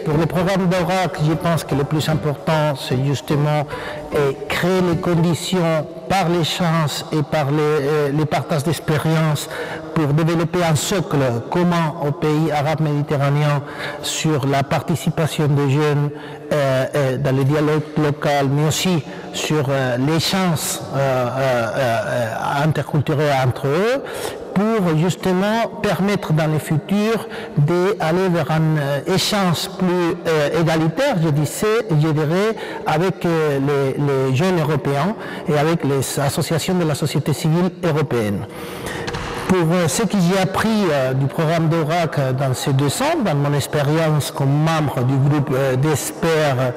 pour le programme d'ORAC, je pense que le plus important, c'est justement créer les conditions par l'échange et par les partages d'expérience pour développer un socle commun aux pays arabes méditerranéens sur la participation des jeunes dans le dialogue local, mais aussi sur l'échange interculturel entre eux, pour justement permettre dans le futur d'aller vers un échange plus égalitaire, je dirais, avec les jeunes européens et avec les associations de la société civile européenne. Pour ce que j'ai appris du programme d'ORAC dans ces 2 ans, dans mon expérience comme membre du groupe d'experts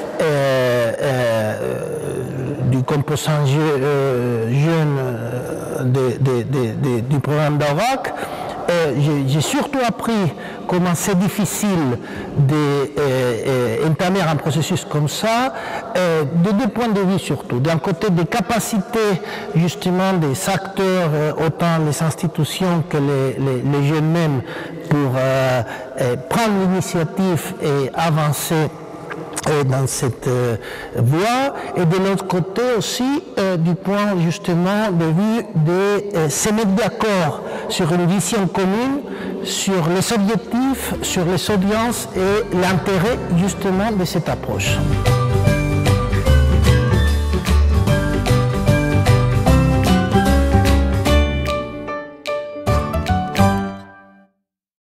du composant jeune du programme d'ORAC, j'ai surtout appris comment c'est difficile d'entamer un processus comme ça, de 2 points de vue surtout. D'un côté, des capacités justement des acteurs, autant les institutions que les jeunes mêmes, pour prendre l'initiative et avancer dans cette voie, et de l'autre côté aussi du point justement de vue de se mettre d'accord sur une vision commune, sur les objectifs, sur les audiences et l'intérêt justement de cette approche.